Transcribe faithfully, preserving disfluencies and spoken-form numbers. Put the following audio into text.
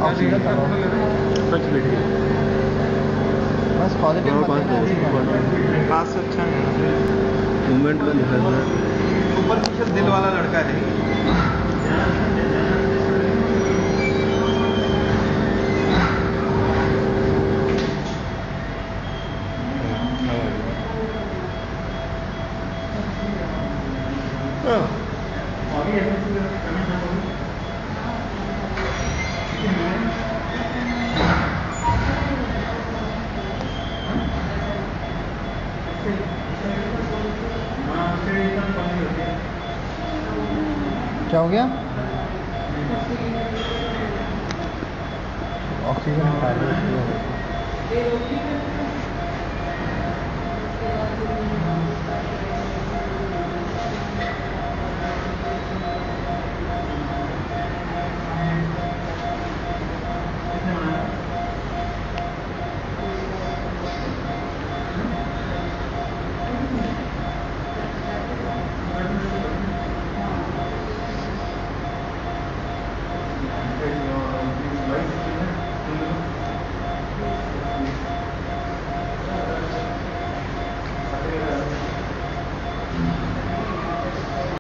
oxygen बस positive पास से अच्छा है मूवमेंट का लिखा है सुपरफिशियल दिल वाला लड़का है क्या हो गया ऑक्सीजन